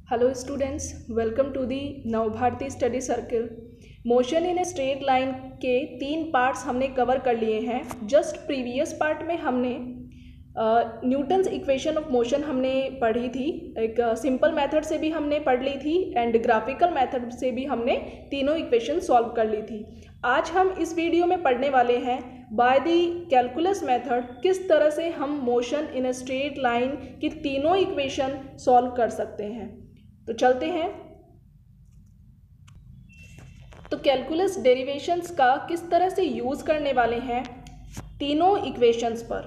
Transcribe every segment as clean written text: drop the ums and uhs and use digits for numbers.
Hello students, welcome to the Navbharati study circle. Motion in a straight line के 3 parts हमने cover कर लिए हैं। जस्ट प्रीवियस पार्ट में हमने न्यूटन्स इक्वेशन ऑफ मोशन हमने पढ़ी थी, एक सिंपल मेथड से भी हमने पढ़ ली थी एंड ग्राफिकल मेथड से भी हमने तीनों इक्वेशन सॉल्व कर ली थी। आज हम इस वीडियो में पढ़ने वाले हैं बाय द कैलकुलस मेथड किस तरह से हम motion in a straight line की तीनों इक्वेशन सॉल्व कर सकते हैं। तो चलते हैं। तो कैलकुलस डेरिवेशंस का किस तरह से यूज़ करने वाले हैं तीनों इक्वेशंस पर।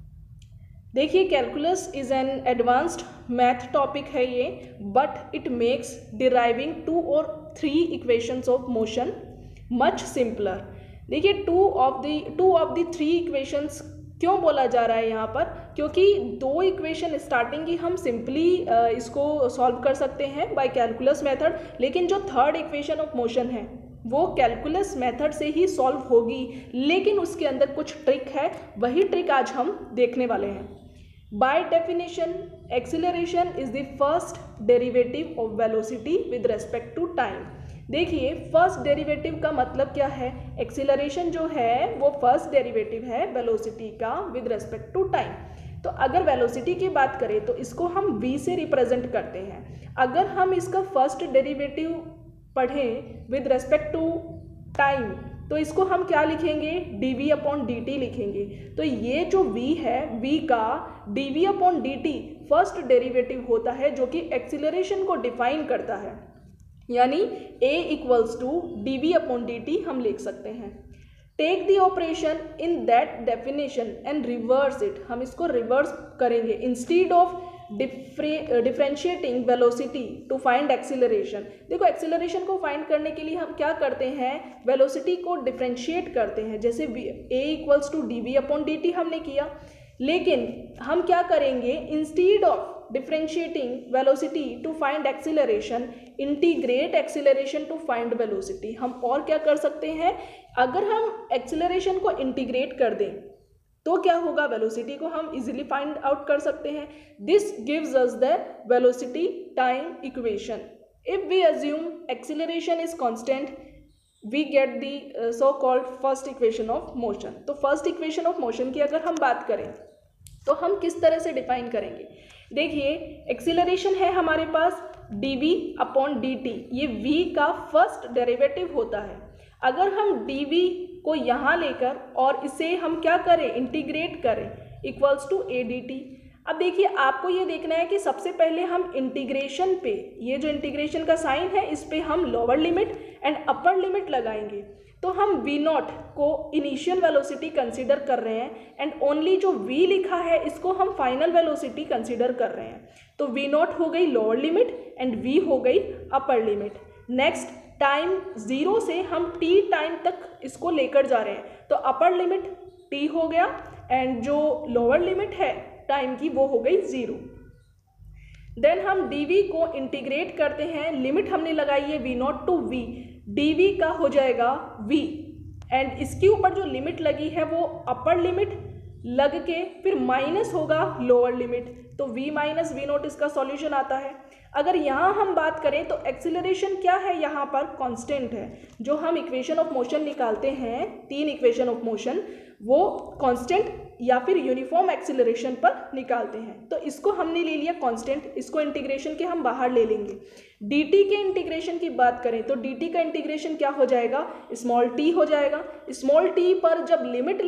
देखिए, calculus is an advanced math topic है ये, बट इट मेक्स डिराइविंग 2 और 3 equations of motion much simpler. देखिए, टू ऑफ द 3 इक्वेशंस क्यों बोला जा रहा है यहाँ पर, क्योंकि 2 इक्वेशन स्टार्टिंग की हम सिंपली इसको सॉल्व कर सकते हैं बाय कैलकुलस मेथड, लेकिन जो थर्ड इक्वेशन ऑफ मोशन है वो कैलकुलस मेथड से ही सॉल्व होगी, लेकिन उसके अंदर कुछ ट्रिक है, वही ट्रिक आज हम देखने वाले हैं। By definition, acceleration is the first derivative of velocity with respect to time. देखिए, फर्स्ट डेरिवेटिव का मतलब क्या है, एक्सीलरेशन जो है वो फर्स्ट डेरिवेटिव है वेलोसिटी का विद रेस्पेक्ट टू टाइम। तो अगर वेलोसिटी की बात करें तो इसको हम v से रिप्रेजेंट करते हैं। अगर हम इसका फर्स्ट डेरिवेटिव पढ़ें विद रेस्पेक्ट टू टाइम तो इसको हम क्या लिखेंगे, dv/dt लिखेंगे। तो ये जो v है, v का dv/dt फर्स्ट डेरिवेटिव होता है जो कि एक्सीलरेशन को डिफाइन करता है, यानी a = dv/dt हम लिख सकते हैं। Take the operation in that definition and reverse it, हम इसको रिवर्स करेंगे। Instead of differentiating velocity to find acceleration, देखो एक्सीलरेशन को फाइंड करने के लिए हम क्या करते हैं, वेलोसिटी को डिफ्रेंशिएट करते हैं। जैसे a = dv/dt हमने किया, लेकिन हम क्या करेंगे, instead of differentiating velocity to find acceleration, integrate acceleration to find velocity. हम और क्या कर सकते हैं, अगर हम एक्सीलरेशन को इंटीग्रेट कर दें तो क्या होगा, वेलोसिटी को हम इजीली फाइंड आउट कर सकते हैं। This gives us the velocity time equation. If we assume acceleration is constant we get the so called first equation of motion. तो फर्स्ट इक्वेशन ऑफ मोशन की अगर हम बात करें तो हम किस तरह से डिफाइन करेंगे। देखिए, एक्सीलरेशन है हमारे पास dv/dt, ये v का फर्स्ट डेरिवेटिव होता है। अगर हम dv को यहाँ लेकर और इसे हम क्या करें, इंटीग्रेट करें, = adt। अब देखिए, आपको ये देखना है कि सबसे पहले हम इंटीग्रेशन पे, ये जो इंटीग्रेशन का साइन है इस पे हम lower limit and upper limit लगाएंगे। तो हम v0 को इनिशियल वेलोसिटी कंसीडर कर रहे हैं एंड ओनली जो v लिखा है इसको हम फाइनल वेलोसिटी कंसीडर कर रहे हैं। तो v0 हो गई लोअर लिमिट एंड v हो गई अपर लिमिट। नेक्स्ट, टाइम 0 से हम t टाइम तक इसको लेकर जा रहे हैं, तो अपर लिमिट t हो गया एंड जो लोअर लिमिट है टाइम की वो हो गई 0। देन हम dv को इंटीग्रेट करते हैं, लिमिट हमने लगाई है v0 टू v, dv का हो जाएगा v एंड इसके ऊपर जो लिमिट लगी है वो अपर लिमिट लग के फिर माइनस होगा लोअर लिमिट, तो v - v0 इसका सॉल्यूशन आता है। अगर यहाँ हम बात करें तो एक्सीलरेशन क्या है, यहाँ पर कांस्टेंट है। जो हम इक्वेशन ऑफ मोशन निकालते हैं, 3 इक्वेशन ऑफ मोशन, वो कांस्टेंट या फिर यूनिफॉर्म एक्सीलरेशन पर निकालते हैं। तो इसको हमने ले लिया कांस्टेंट, इसको इंटीग्रेशन के हम बाहर ले लेंगे। dt के इंटीग्रेशन की बात करें तो dt का इंटीग्रेशन क्या हो जाएगा, स्मॉल t हो जाएगा। स्मॉल t पर जब लिमिट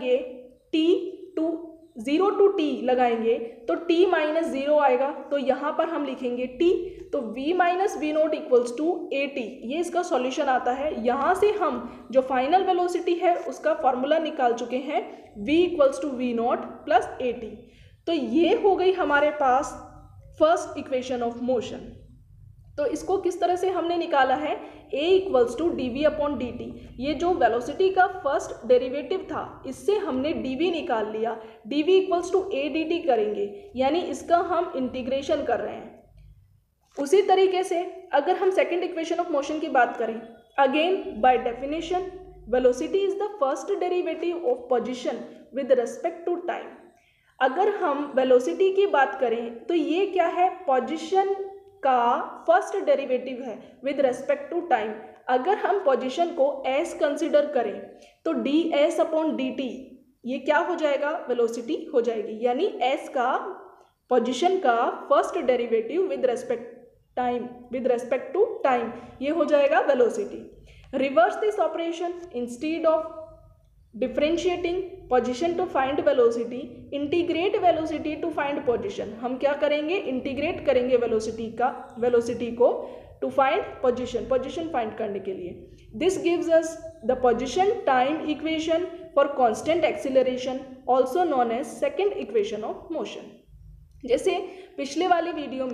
लगाएंगे0 टू t लगाएंगे तो t - 0 आएगा, तो यहाँ पर हम लिखेंगे t, तो v - v0 = at, ये इसका सॉल्यूशन आता है। यहाँ से हम जो फाइनल वेलोसिटी है उसका फॉर्मूला निकाल चुके हैं, v = v0 + at। तो ये हो गई हमारे पास फर्स्ट इक्वेशन ऑफ मोशन। तो इसको किस तरह से हमने निकाला है, a = dv/dt, ये जो वेलोसिटी का फर्स्ट डेरिवेटिव था इससे हमने dv निकाल लिया, dv = adt करेंगे, यानी इसका हम इंटीग्रेशन कर रहे हैं। उसी तरीके से अगर हम सेकेंड इक्वेशन ऑफ मोशन की बात करें, again by definition velocity is the first derivative of position with respect to time. अगर हम वेलोसिटी की बात करें तो ये क्या है, पोजीशन का फर्स्ट डेरिवेटिव है विद रेस्पेक्ट टू टाइम। अगर हम पोजीशन को एस कंसिडर करें तो D S upon D T ये क्या हो जाएगा, वेलोसिटी हो जाएगी। यानी एस का पोजीशन का first derivative with respect to time ये हो जाएगा velocity. Reverse this operation, instead of differentiating position to find velocity, integrate velocity to find position. हम क्या करेंगे, इंटीग्रेट करेंगे वेलोसिटी को टू फाइंड पोजीशन फाइंड करने के लिए। This gives us the position time equation for constant acceleration, also known as second equation of motion. जैसे पिछले वाले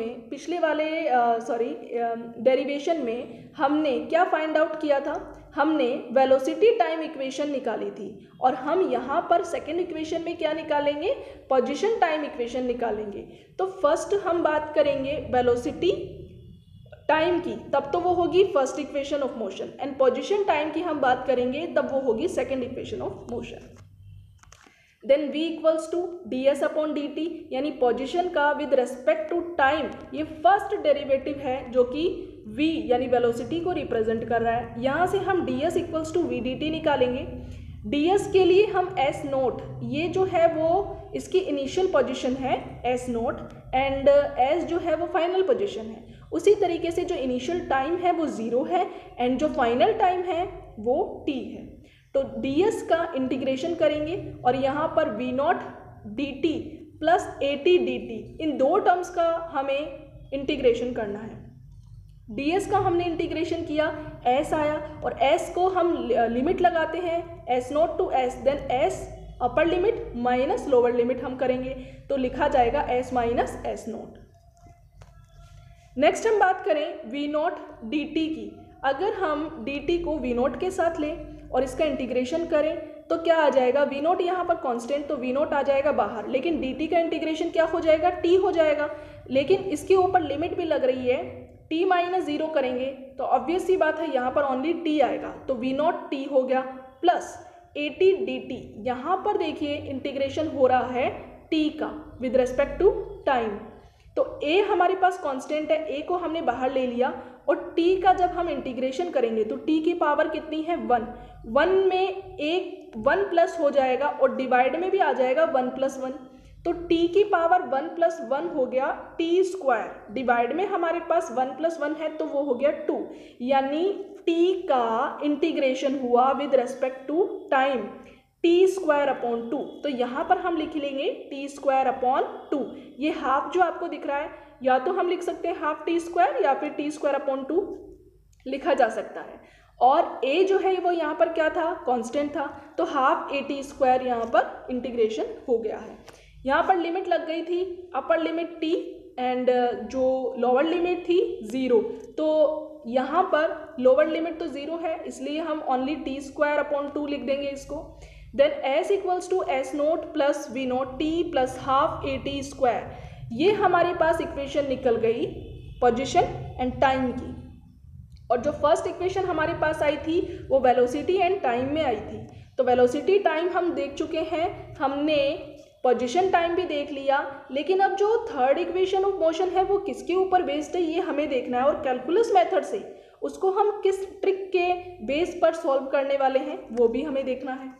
डेरिवेशन में हमने क्या फाइंड आउट किया था, हमने वेलोसिटी टाइम इक्वेशन निकाली थी और हम यहाँ पर सेकेंड इक्वेशन में क्या निकालेंगे, पोजीशन टाइम इक्वेशन निकालेंगे। तो फर्स्ट हम बात करेंगे वेलोसिटी टाइम की, तब तो वो होगी first equation of motion, and position time की हम बात करेंगे तब वो होगी second equation of motion. Then v equals to D S upon D T, यानी पोजिशन का विद रेस्पेक्ट टू टाइम ये फर्स्ट डेरिवेटिव है जो कि v यानी वेलोसिटी को रिप्रेजेंट कर रहा है। यहाँ से हम D S equals to V D T निकालेंगे। डी एस के लिए हम एस नोट, ये जो है वो इसकी इनिशियल पोजिशन है एस नोट, एंड एस जो है वो फाइनल पोजिशन है। उसी तरीके से जो इनिशियल टाइम है वो 0 है एंड जो फाइनल टाइम है वो t है। तो ds का इंटीग्रेशन करेंगे और यहाँ पर v naught dt plus at dt, इन दो टर्म्स का हमें इंटीग्रेशन करना है। ds का हमने इंटीग्रेशन किया, s आया और s को हम लिमिट लगाते हैं s naught to s, then s upper limit minus lower limit हम करेंगे तो लिखा जाएगा s minus s naught. Next हम बात करें v नॉट dt की। अगर हम dt को v नॉट के साथ लें और इसका इंटीग्रेशन करें तो क्या आ जाएगा, v नॉट यहाँ पर कांस्टेंट तो v नॉट आ जाएगा बाहर, लेकिन dt का इंटीग्रेशन क्या हो जाएगा, t हो जाएगा। लेकिन इसके ऊपर लिमिट भी लग रही है, t माइनस 0 करेंगे तो ऑब्वियस सी बात है यहाँ पर ओनली t आएगा, तो v नॉट t हो गया प्लस at dt। यहाँ पर देखिए इंटीग्रेशन हो रहा है t का विद रेस्पेक्ट टू टाइम, तो a हमारे पास कांस्टेंट है, a को हमने बाहर ले लिया और t का जब हम इंटीग्रेशन करेंगे तो t की पावर कितनी है 1 में एक 1 प्लस हो जाएगा और डिवाइड में भी आ जाएगा 1 प्लस 1, तो t की पावर 1 प्लस 1 हो गया t स्क्वायर, डिवाइड में हमारे पास 1 प्लस 1 है तो वो हो गया 2, यानी t का इंटीग्रेशन हुआ with respect to time t square upon 2। तो यहाँ पर हम लिख लेंगे t स्क्वायर अपॉन 2। ये हाफ जो आपको दिख रहा है या तो हम लिख सकते हैं हाफ टी स्क्वायर या फिर t स्क्वायर अपॉन 2 लिखा जा सकता है। और a जो है वो यहाँ पर क्या था, कांस्टेंट था, तो हाफ ए टी स्क्वायर यहाँ पर इंटीग्रेशन हो गया है। यहाँ पर लिमिट लग गई थी, अपर लिमिट t एंड जो लोअर लिमिट थी 0, तो यहाँ पर लोअर लिमिट तो 0 है इसलिए हम ओनली t स्क्वायर अपॉन 2 लिख देंगे इसको। Then s equals to s naught plus v naught t plus half A T square, ये हमारे पास इक्वेशन निकल गई पोजीशन एंड टाइम की। और जो फर्स्ट इक्वेशन हमारे पास आई थी वो वेलोसिटी एंड टाइम में आई थी। तो वेलोसिटी टाइम हम देख चुके हैं, हमने पोजीशन टाइम भी देख लिया, लेकिन अब जो थर्ड इक्वेशन ऑफ मोशन है वो किसके ऊपर बेस्ड है ये हमें देखना है, और कैलकुलस मेथड से उसको हम किस ट्रिक के बेस पर सॉल्व करने वाले हैं वो भी हमें देखना है।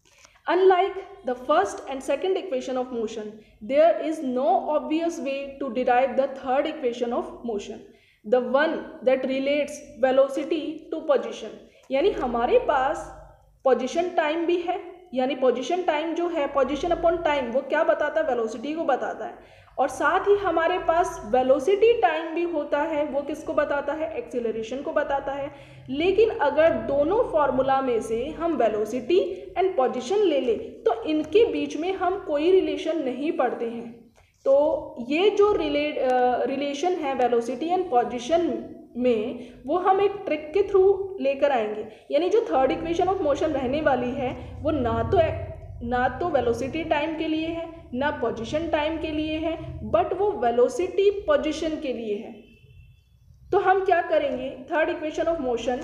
Unlike the first and second equation of motion, there is no obvious way to derive the third equation of motion, the one that relates velocity to position। यानी हमारे पास पोजीशन टाइम भी है, यानी पोजीशन टाइम जो है position upon time वो क्या बताता है, वेलोसिटी को बताता है, और साथ ही हमारे पास वेलोसिटी टाइम भी होता है, वो किसको बताता है, एक्सीलरेशन को बताता है। लेकिन अगर दोनों फॉर्मूला में से हम वेलोसिटी एंड पोजीशन ले ले तो इनके बीच में हम कोई रिलेशन नहीं पढ़ते हैं। तो ये जो रिलेशन है वेलोसिटी एंड पोजीशन में वो हम एक ट्रिक के थ्रू लेकर आएंगे, यानी जो थर्ड इक्वेशन ऑफ मोशन रहने वाली है वो ना तो वेलोसिटी टाइम के लिए है ना पोजीशन टाइम के लिए है, बट वो वेलोसिटी पोजीशन के लिए है। तो हम क्या करेंगे, third equation of motion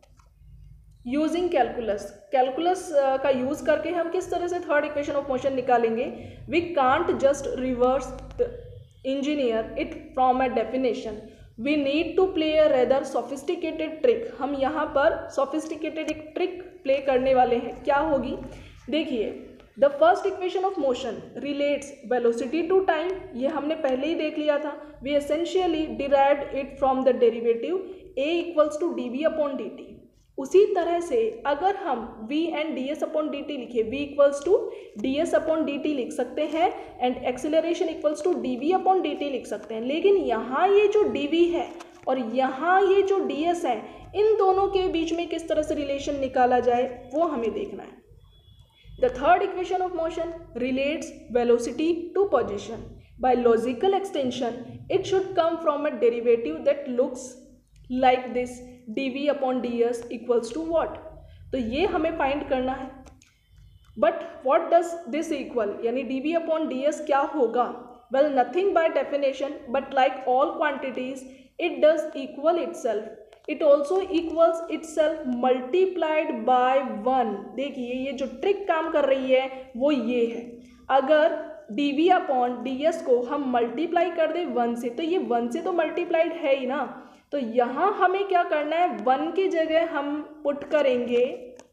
using calculus का यूज करके हम किस तरह से थर्ड इक्वेशन ऑफ मोशन निकालेंगे। We can't just reverse engineer it from a definition, we need to play a rather sophisticated trick. हम यहाँ पर सोफिस्टिकेटेड एक ट्रिक प्ले करने वाले हैं। क्या होगी? देखिए, the first equation of motion relates velocity to time, ये हमने पहले ही देख लिया था। We essentially derived it from the derivative a equals to dv upon dt। उसी तरह से अगर हम v and ds upon dt लिखे, v equals to ds upon dt लिख सकते हैं and acceleration equals to dv upon dt लिख सकते हैं। लेकिन यहाँ ये जो dv है और यहाँ ये जो ds है, इन दोनों के बीच में किस तरह से रिलेशन निकाला जाए वो हमें देखना है। The third equation of motion relates velocity to position. By logical extension, it should come from a derivative that looks like this, dv upon ds equals to what? तो ये हमें फाइंड करना है। But what does this equal? यानी dv upon ds क्या होगा? Well, nothing by definition, but like all quantities, it does equal itself. It also equals itself multiplied by 1। देखिए, ये जो ट्रिक काम कर रही है वो ये है, अगर dv अपॉन ds को हम मल्टीप्लाई कर दें 1 से, तो ये 1 से तो मल्टीप्लाइड है ही ना। तो यहाँ हमें क्या करना है, 1 की जगह हम पुट करेंगे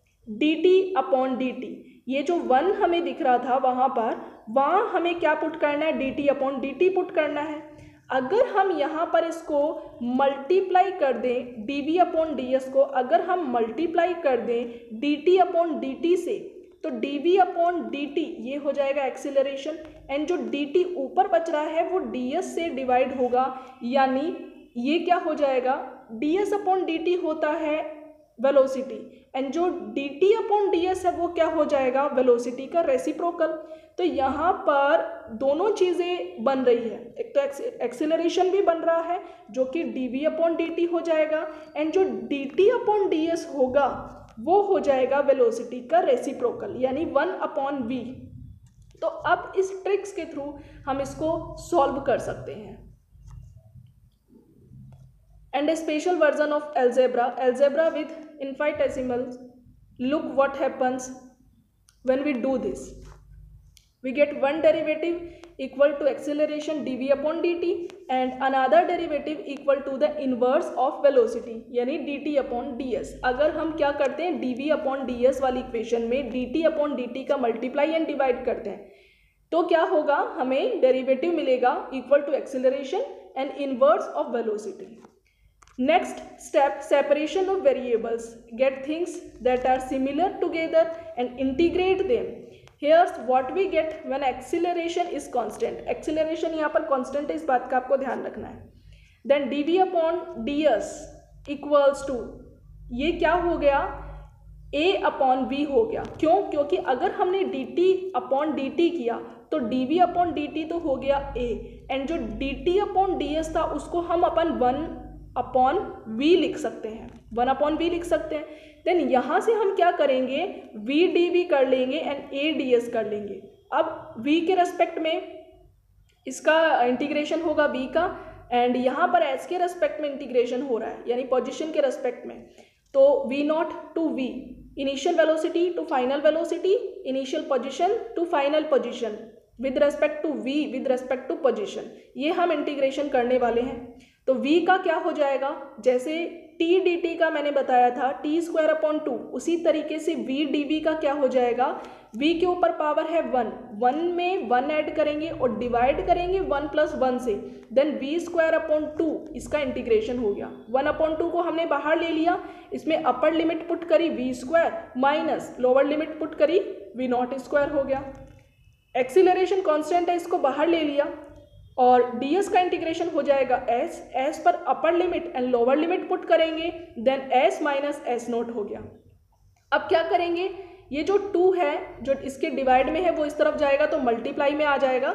dt अपॉन dt। ये जो 1 हमें दिख रहा था वहाँ हमें क्या पुट करना है, dt अपॉन dt पुट करना है। अगर हम यहाँ पर इसको मल्टीप्लाई कर दें dv अपॉन ds को, अगर हम मल्टीप्लाई कर दें dt अपॉन dt से, तो dv अपॉन dt ये हो जाएगा एक्सीलरेशन, एंड जो dt ऊपर बच रहा है वो ds से डिवाइड होगा, यानी ये क्या हो जाएगा, ds अपॉन dt होता है वेलोसिटी, एंड जो dt अपॉन ds है वो क्या हो जाएगा, वेलोसिटी का रेसिप्रोकल। तो यहाँ पर दोनों चीज़ें बन रही है, एक तो एक्सेलरेशन भी बन रहा है जो कि dv अपॉन dt हो जाएगा, एंड जो dt अपॉन ds होगा वो हो जाएगा वेलोसिटी का रेसिप्रोकल, यानी 1 अपॉन v। तो अब इस ट्रिक्स के थ्रू हम इसको सॉल्व कर सकते हैं। And a special version of algebra with infinitesimals, look what happens when we do this. We get one derivative equal to acceleration dv upon dt and another derivative equal to the inverse of velocity यानी dt upon ds। अगर हम क्या करते हैं, dv upon ds वाली equation में dt upon dt का multiply and divide करते हैं, तो क्या होगा, हमें डेरिवेटिव मिलेगा equal to acceleration and inverse of velocity. Next step, separation of variables. Get things that are similar together and integrate them. Here's what we get when acceleration is constant. Acceleration यहाँ पर constant है, इस बात का आपको ध्यान रखना है। Then dv upon ds equals to, ये क्या हो गया, a upon v हो गया। क्यों? क्योंकि अगर हमने dt upon dt किया तो dv upon dt तो हो गया a, एंड जो dt upon ds था उसको हम अपन 1 अपॉन v लिख सकते हैं, 1 अपॉन v लिख सकते हैं। देन यहाँ से हम क्या करेंगे, v dv कर लेंगे एंड a ds कर लेंगे। अब v के रेस्पेक्ट में इसका इंटीग्रेशन होगा v का, एंड यहाँ पर s के रेस्पेक्ट में इंटीग्रेशन हो रहा है, यानी पोजीशन के रेस्पेक्ट में। तो v naught to v, initial velocity to final velocity, initial position to final position with respect to v with respect to position, ये हम इंटीग्रेशन करने वाले हैं। तो v का क्या हो जाएगा, जैसे t dt का मैंने बताया था t स्क्वायर अपॉन 2, उसी तरीके से v dv का क्या हो जाएगा, v के ऊपर पावर है 1 में 1 ऐड करेंगे और डिवाइड करेंगे 1 प्लस 1 से, देन v स्क्वायर अपॉन 2, इसका इंटीग्रेशन हो गया। 1 अपॉन 2 को हमने बाहर ले लिया, इसमें अपर लिमिट पुट करी v square minus lower limit put करी v नॉट स्क्वायर हो गया। एक्सीलरेशन कांस्टेंट है, इसको बाहर ले लिया और ds का इंटीग्रेशन हो जाएगा s पर upper limit and lower limit put करेंगे, then s minus s naught हो गया। अब क्या करेंगे, ये जो 2 है जो इसके डिवाइड में है वो इस तरफ जाएगा तो मल्टीप्लाई में आ जाएगा,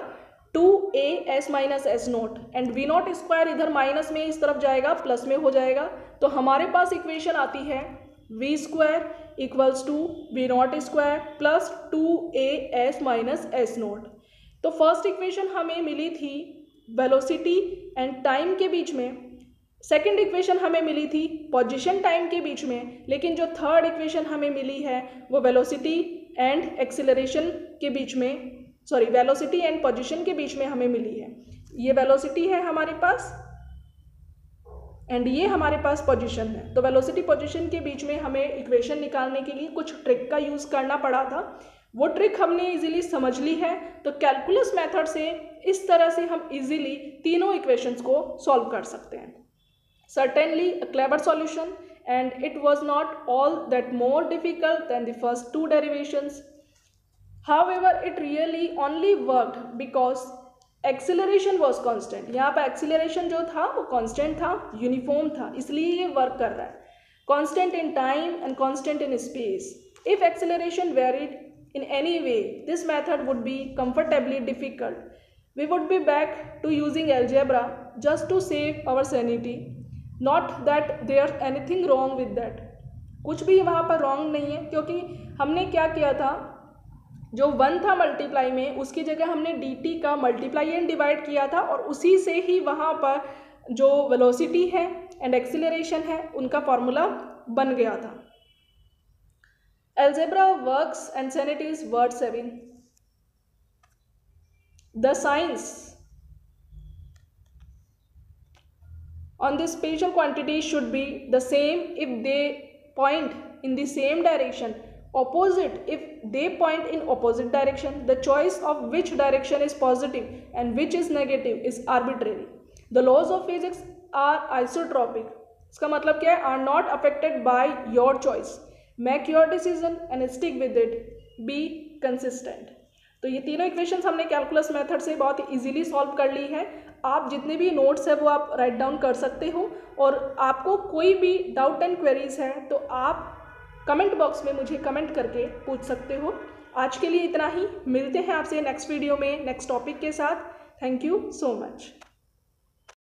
2a s minus s naught, and v naught square इधर माइनस में इस तरफ जाएगा प्लस में हो जाएगा। तो हमारे पास इक्वेशन आती है v square equals to v naught square plus 2a s minus s naught. तो फर्स्ट इक्वेशन हमें मिली थी वेलोसिटी एंड टाइम के बीच में, सेकंड इक्वेशन हमें मिली थी पोजीशन टाइम के बीच में, लेकिन जो थर्ड इक्वेशन हमें मिली है वो वेलोसिटी एंड एक्सीलरेशन के बीच में, सॉरी वेलोसिटी एंड पोजीशन के बीच में हमें मिली है। ये वेलोसिटी है हमारे पास एंड ये हमारे पास पोजीशन है। तो वेलोसिटी पोजीशन के बीच में हमें इक्वेशन निकालने के लिए कुछ ट्रिक का यूज़ करना पड़ा था, वो ट्रिक हमने इजीली समझ ली है। तो कैलकुलस मेथड से इस तरह से हम इजीली तीनों इक्वेशंस को सॉल्व कर सकते हैं। Certainly a clever solution, and it was not all that more difficult than the first two derivations. However, it really only worked because acceleration was constant. यहाँ पर acceleration जो था वो constant था, uniform था, इसलिए ये work कर रहा है। Constant in time and constant in space. If acceleration varied in any way, this method would be comfortably difficult. We would be back to using algebra just to save our sanity. Not that there's anything wrong with that. कुछ भी वहाँ पर wrong नहीं है, क्योंकि हमने क्या किया था, जो 1 था मल्टीप्लाई में उसकी जगह हमने dt का मल्टीप्लाई एंड डिवाइड किया था, और उसी से ही वहाँ पर जो वेलोसिटी है एंड एक्सीलरेशन है उनका फॉर्मूला बन गया था। Algebra works and sanity is worth saving. The signs on this special quantity should be the same if they point in the same direction, opposite if they point in opposite direction. The choice of which direction is positive and which is negative is arbitrary. The laws of physics are isotropic. इसका मतलब क्या है? Are not affected by your choice. Make your decision and stick with it. Be consistent. तो ये तीनों equations हमने calculus method से बहुत इजीली सॉल्व कर ली है। आप जितने भी नोट्स है वो आप राइट डाउन कर सकते हो, और आपको कोई भी डाउट एंड क्वेरीज है तो आप कमेंट बॉक्स में मुझे कमेंट करके पूछ सकते हो। आज के लिए इतना ही, मिलते हैं आपसे नेक्स्ट वीडियो में नेक्स्ट टॉपिक के साथ। Thank you so much.